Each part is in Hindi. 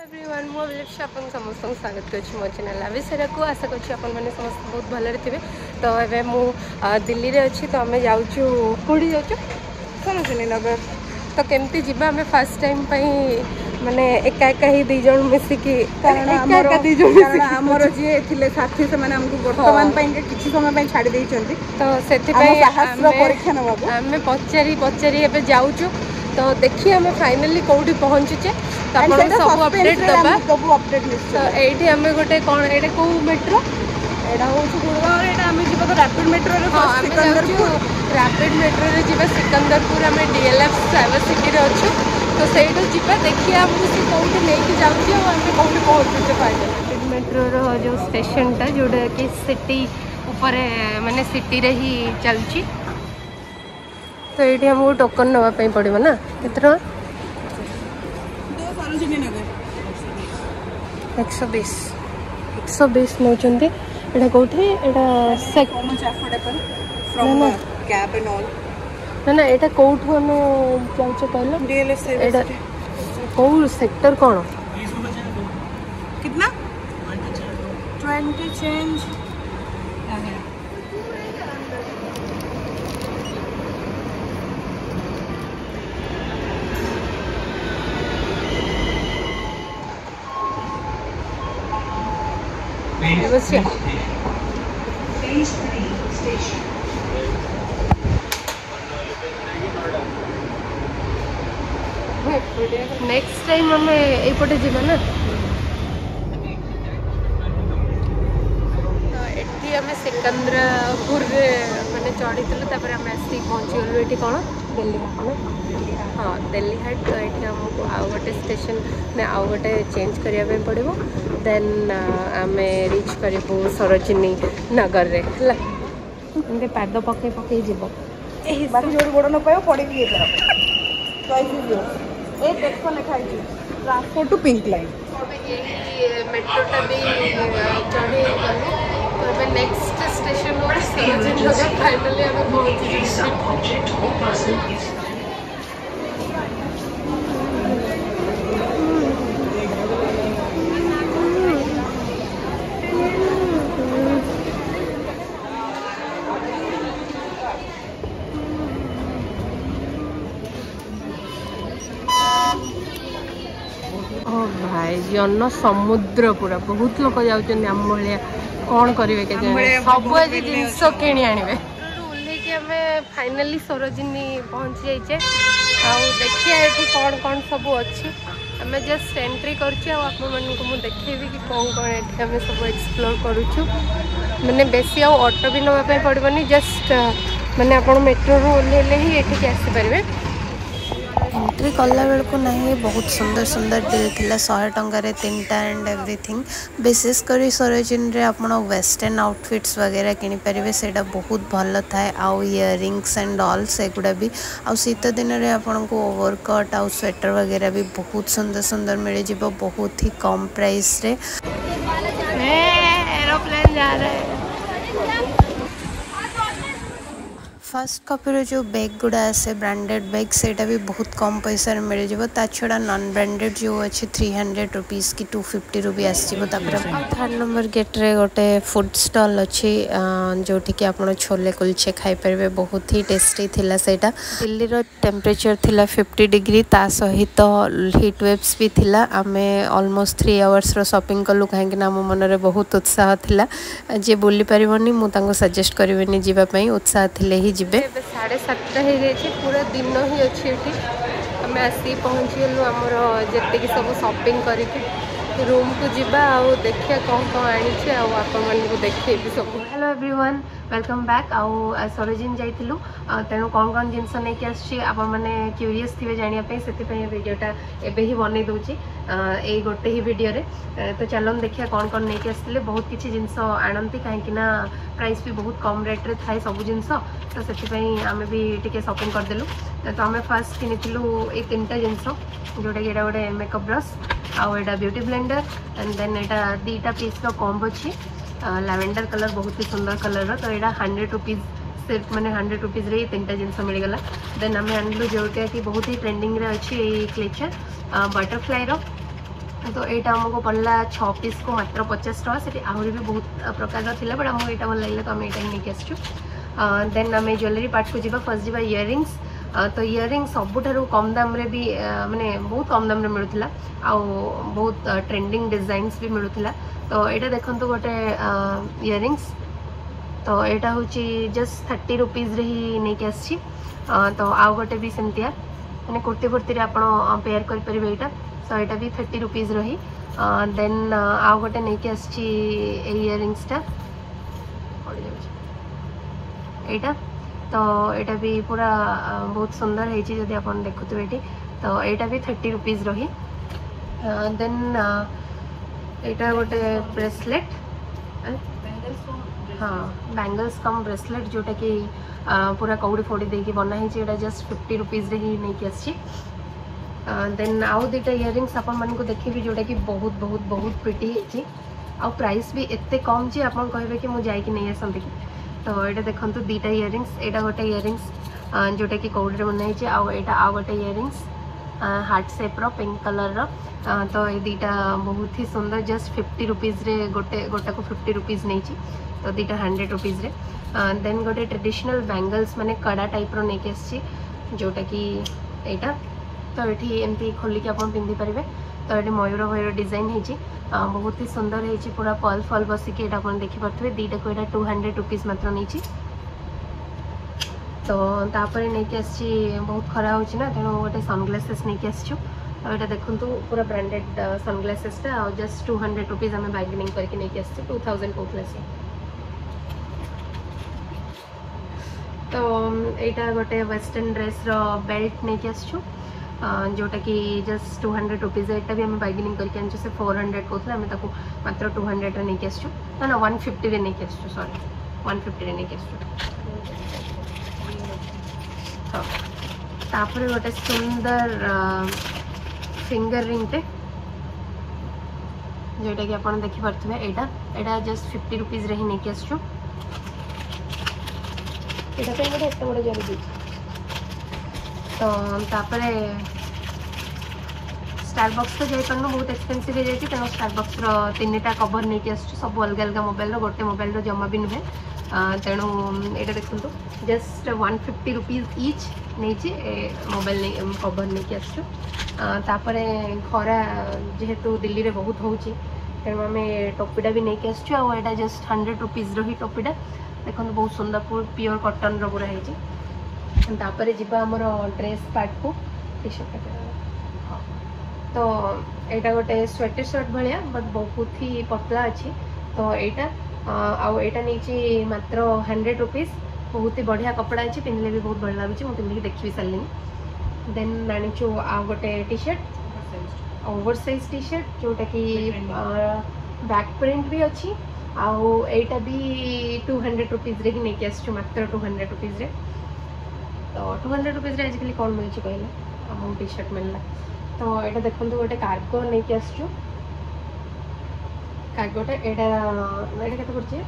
एवरीवन मो अभिलाषा आपन समस्त स्वागत करछि मो चैनल आविषय को आशा करछि आपन माने समस्त बहुत भले थे। तो एबे मु दिल्ली रे अछि तो हमें जाउछु कोडी जाउछु सरोजिनी नगर। तो केमती जिबा हमें फर्स्ट टाइम पई माने एका एका ही दी जण मिसिकी कारण हमर जे थिले साथी से माने हमको वर्तमान पई के किछि समय पई छाडी देइ छथि। तो सेति पई परीक्षा नबाबू हमें पचारी एबे जाउछु। तो देखिए हमें फाइनली कौटी पहुँचुचे तो आप सब अपडेट दबा सब अपडेट तो ये आम गोटे कौन ये कौ मेट्रो यहाँ हूँ गुड़गाँव यहाँ आम जी तो रैपिड मेट्रो रैपिड मेट्रो जी सिकंदरपुर आम DLF साइबर सिटी अच्छु। तो सहीठू जी देखिए आमको सी कौटी लेकिन जाऊँगी आम कौटी पहुँचुचे फाइनल रैपिड मेट्रो जो स्टेशनटा जोटा कि सिटी ऊपर माने सिटी रे ही चलची। तो ये हमको टोकन नापी पड़ो ना केत 120 नौचंती एटा कोठी एटा ना एटा कोठू हमें जाउचे कहलो DLF एटा को सेक्टर कोन कितना 20 चेंज नेक्स्ट टाइम हमें एपटे जीवा ना। तो एठी हमें सिकंदरपुर माने चढ़ी आम आसी पहुँची गलु ये कौन दिल्ली हाट हाँ दिल्ली हाट। तो ये आमको आउ गोटे स्टेशन ने आउ गोटे चेंज करने पड़ो देन आम रिच करूँ सरोजिनी नगर रे एमती पाद पकई पकई जीव जो गोड़ न पाइब पड़ी ट्रांसपोर्ट टू पिंक लाइन मेट्रोटा भी चढ़ी गलु। Next station Sarojini Nagar finally आम पहुँची। भाई जन समुद्र पूरा बहुत लोग जाऊँ आम भाया कौन करेंगे के सब आज जिनस किणी आणवे ओल्लैक आम फाइनाली सरोजिनी पहुँची जाइए। देखिए ये कौन कौन सब अच्छी आम जस्ट एंट्री कर देखेबी कि कौन कौन ये आम सब एक्सप्लोर करुचु मैंने बेसी ऑटो भी नापी पड़ोनी जस्ट मैंने आप मेट्रो ओल्ले ही ये आसीपारे। एंट्री कला बेल को नहीं बहुत सुंदर सुंदर डील थिला 100 टंकार 3टा एंड एवरीथिंग विशेषकर सरोजिनी रे आपण वेस्टर्न आउटफिट्स वगैरह किनी परिबे सेटा बहुत भल थाए आउ इयरिंग्स एंड ऑल सेगुड़ा भी आउ शीत दिन रे आपण को ओवरकोट आउ स्वेटर वगैरह भी बहुत सुंदर सुंदर मिल जिवो बहुत ही कम प्राइस रे। एरोप्लेन जा रहा है। फर्स्ट कॉपी जो बैग गुड़ा आसे ब्रांडेड बैग सेटा भी बहुत कम पैसा मिल जाव ता छड़ा नॉन ब्रांडेड जो अच्छे 300 रुपीस की 250 रुपी आसो। थर्ड नंबर गेट रे गोटे फूड स्टॉल अच्छी जो कि आप छोले कुलचे खाई पारे बहुत ही टेस्टी थिला सेटा। दिल्ली रो टेम्परेचर थिला 50 डिग्री ता सहित हीट वेव्स भी थिला। आमे ऑलमोस्ट 3 आवर्स रो शॉपिंग कलु कहीं आम मन में बहुत उत्साह थिला जे बुली पारिबनी मु तांको सजेस्ट करिवेनी जीवा पई उत्साह थिले ही 7:30 हो जाए पूरा दिन ही अच्छी ये आम आसी पहुँची गलु आमर जी सब शॉपिंग करके रूम को जीवा आउ देखिए कौन कौन आनी आपको देखे सब। हेलो एवरीवन वेलकम बैक आउ सरोजिनी जाइलु तेणु कौन कौन जिनस नहीं आसी क्यूरीयस थे जानापी से वीडियोटा एबे ही बनई दूची यही गोटे ही वीडियो रे। तो चलो देखिए कौन कौन नहीं आसते बहुत किसी जिनस आणती कहीं प्राइस भी बहुत कम रेट रे थाए सब जिनस तो से आम भी टी शॉपिंग करदेलु। तो आम फास्ट किनिलु ये 3टा जिनस जोटा कि गोटे मेकअप ब्रश आउ एटा ब्यूटी ब्लेंडर एंड देन यहाँ 2टा पीस कॉम्बो अच्छी लैवेंडर कलर बहुत ही सुंदर कलर। तो यहाँ 100 रुपीज सिर्फ मैंने 100 रुपीज रे 3टा जिनस मिलगला। देन आम आणलु जोटा कि बहुत ही ट्रेंडिंग रे अच्छी क्लेचर बटरफ्लाई रो तो यहाँ आमको पड़ा 6 पीस को मात्र 50 टका से आहरी भी बहुत प्रकार थी बट आमको यहाँ भल लगे तो आम यहाँ नहीं आसचु देन आम ज्वेलरी पार्ट को जी फर्स्ट जी इयरिंग्स तो इयरिंग सबुठारु कम दाम रे भी माने बहुत कम दाम रे मिलुथिला आ बहुत ट्रेंडिंग डिजाइन्स भी मिलुथिला तो यहाँ देखंतु गोटे इयरिंग्स तो यहाँ हूँ जस्ट 30 रुपीज रे ही नहीं आसी तो आउ गोटे भी सेमतिया मैंने कुर्ती फुर्ती आप पेयर करें यहाँ सो यहाँ भी 30 रुपीज रही देन आउ गोटे नहीं आसी इयरिंग्सटा यहाँ तो यहाँ भी पूरा बहुत सुंदर है आप देखुए ये तो यहाँ भी 30 रुपीज रही देन यहाँ गोटे ब्रेसलेट हाँ बैंगल्स कम ब्रेसलेट जोटा कि पूरा कौड़ी फोड़ी देकी बनाई यहाँ जस्ट 50 रुपीज ही नहीं आसी देन आउ दुटा इयरिंग्स आपण मानक देखी जोटा कि बहुत बहुत बहुत प्रिटी है आ प्राइस भी एते कम जे आप कहे कि मुझे जाकि नहीं आसती तो यहाँ देखो दुटा इयरिंग्स यहाँ गोटे इयरिंग्स जोटा कि कौड़ी बनाई आ गोटे इयरिंग्स हार्ट सेप रो पिंक कलर रो तो ये दुटा बहुत ही सुंदर जस्ट 50 रुपीज रे गोटा को 50 रुपीज नहीं तो दुटा 100 रुपीज रे देन गोटे ट्रेडिशनल बैंगल्स माने कड़ा टाइप रो नहीं आसी जोटा कि यहाँ तो ये एमती खोलिक आप पिंधि पारे तो ये मयूर भयर डिजाइन है बहुत ही सुंदर है पूरा पल फल बसिक आप देखिपे दुटा को यहाँ 200 रुपीज मात्र नहीं तो तापर नहीं आसी बहुत खरा हो तेणु गोटे सनग्लासेस नहीं आसचु यहाँ देखूँ पूरा ब्रांडेड सनग्लासेसटा जस्ट 200 रुपीज आम बार्गेनिंग करके नहीं आसचु 2000 कौन से तो यहाँ गोटे वेस्टर्न ड्रेस रो बेल्ट नहीं आसचु जोटा कि जस्ट 200 रुपीज यहाँ भी आम बार्गेनिंग करके आनी से 400 कहते आम मात्र 200 रे नहीं आसचु ना 150 रे नहीं आसचु सॉरी 150 रे नहीं आसचु हाँ तापर गोटे सुंदर फिंगर रिंगटे जोटा कि आप देखिपे यहाँ जस्ट 50 रुपीज रे ही नहीं आसचु यहाँ पे गोटे एत बड़े जरूरी तो तापर स्टारबक्स तो जापार बहुत एक्सपेंसिव हो जाए तेना स्टारबक्स तीनटा कवर नहीं आसचु सब अलग अलग मोबाइल गोटे मोबाइल जमा भी नुहे तेणु यहाँ देखो जस्ट 150 रुपीज इच नहीं मोबाइल नहीं कवर नहीं आसचु तापर खरा जेहेतु दिल्ली में बहुत हो तेणु आम टोपीटा भी नहीं आसचु आ जस्ट 100 रुपीज रही टोपीटा देखो बहुत सुंदर प्योर कॉटन रो पूरा है तापर जी आमर ड्रेस पार्ट को टी शर्ट तो यहाँ गोटे स्वेटर शर्ट भाया बट बहुत ही पतला अच्छी तो यहाँ नहीं मात्र 100 रुपीज बहुत ही बढ़िया कपड़ा अच्छी पिंधले भी बहुत भल लगुच मुझे पिंधिक देखी सारे देन आनीचु आ गोटे T shirt oversize T shirt जोटा कि बैक प्रिंट भी अच्छी आईटा भी 200 रुपीज रे ही नहीं आसचु मात्र 200 रुपीज रे तो 200 रुपीज रे आजिकल कौन मिलूँ कहले आम टी शर्ट मिलला तो यहाँ देखो गोटे कार्गो नहीं आसचु कार्गोटा यहाँ के पड़े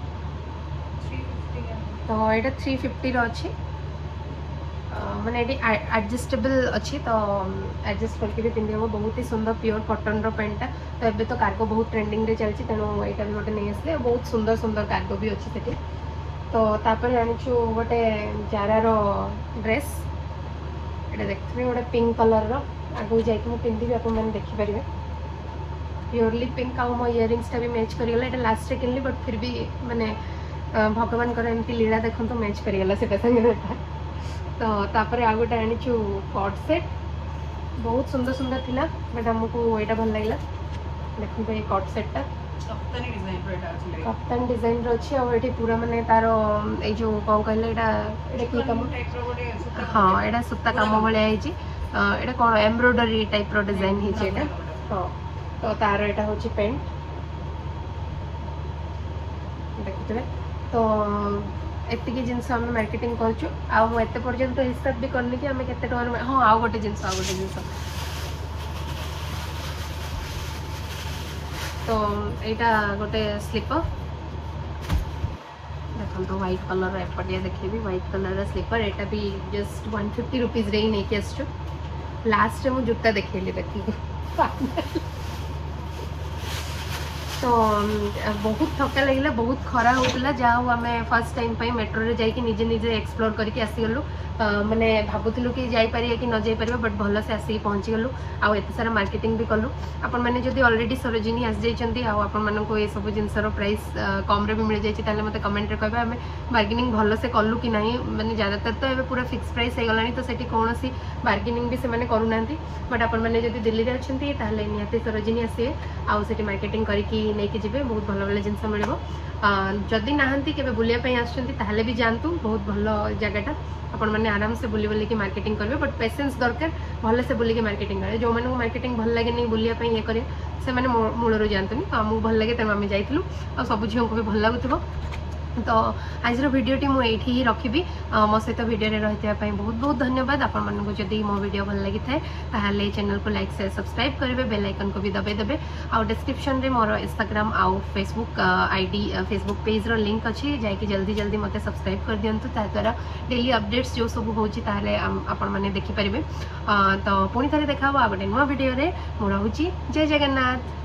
तो यहाँ 350 अच्छी मैंने ये एडजस्टेबल अच्छी तो एडजस्ट करके भी पिंधे हम बहुत ही सुंदर प्योर कॉटन रो पैंटा तो ये तो कार्गो बहुत ट्रेंडिंग रे चलती तेणु यहाँ भी गोटे नहीं आसले बहुत सुंदर सुंदर कार्गो भी अच्छी से तो तापर आनीचु गोटे जारा रो ड्रेस ये देखते गोटे पिंक कलर रो आगू जाकि पिंधि आप देखिपारे प्योरली पिंक आ मो इयरिंग्सटा भी मैच करगला ये लास्ट रे किनली बट फिर भी माने भगवान एमती लीला देखो तो मैच करगला से तो तापर आ गोटे आनीचु कट सेट बहुत सुंदर सुंदर थिला बट आमको यहाँ भल लगे देखो ये कट सेटा कप्तान डिजाइन अच्छी और ये पूरा माने तार जो कौन कहले कम हाँ यहाँ सूता कम भाया यहाँ कौन एम्ब्रॉयडरी टाइप रो डिजाइन है हाँ तो तार यहाँ हूँ पेंट देखुए तो एति जिनस आम मार्केटिंग करूँ आते पर्यंत हिसाब भी करनी कि आम के हाँ आउ गोटे जिनस तो यहाँ गोटे स्लीपर देखो तो व्हाइट कलर एपटिया देखेबी व्हाइट कलर स्लीपर यहाँ भी जस्ट 150 रुपीज रे ही नहीं आसचु लास्ट में जूता देखेली देखो तो बहुत थका लगे बहुत खरा होता जहाँ आम फर्स्ट टाइम मेट्रो रे जाकि निजे निजे एक्सप्लोर करके आसीगलु माने भावुलु कि जापर कि न जापर बट भल से आसिक पहुँची गलु आउ एत सारा मार्केटिंग भी कलु आपण मैंने जब ऑलरेडी सरोजिनी आसी जाइए आपण मानक ये सब जिनसर प्राइस कम रे भी मिल जाए मत कमेंट रे कहबे आम बार्गेनिंग भल से कलु कि नहीं माने ज़्यादातर तो ये पूरा फिक्स प्राइस हो गलानी तो सेठी कौन सी बार्गेनिंग भी से करूना बट आपण मैंने जब दिल्ली में अच्छा ताहले निहाती सरोजिनी आसवे आउ सेठी मार्केटिंग करके लेके जी बहुत भल भल जिनस मिल जदि नहांती केबे बुलिया आसुँच भी जातु बहुत भल जगटा आपण मैंने आराम से बुली बुलिकी मार्केटिंग करेंगे बट पेशेंस दरकार भल से बुलिकी मार्केटिंग करेंगे जो मैंने मार्केटिंग भल लगे नहीं बुलिया ये करें से मैंने मूलर जातुनि तो आमको भल लगे तेणु आम जाइलु आ सब झील को भी भल लगुव तो आज भिडियोटी मुझे ही रखी मो सहित भिडियो रही बहुत बहुत धन्यवाद आपण मानक जदि मो भिडियो भल लगी थाए चैनल को लाइक शेयर सब्सक्राइब करेंगे बेल आइकन को भी दबाई देवे आउ डिस्क्रिप्शन रे मोर इंस्टाग्राम आउ फेसबुक आईडी फेसबुक पेज रो लिंक अच्छी जाकि जल्दी जल्दी मत सब्सक्राइब कर दिंतु द्वारा डेली अपडेट्स जो सब होची आपण मैंने देखिपारे तो पुणी थे देखा आ गोटे नुआ भिडियो मुझे जय जगन्नाथ।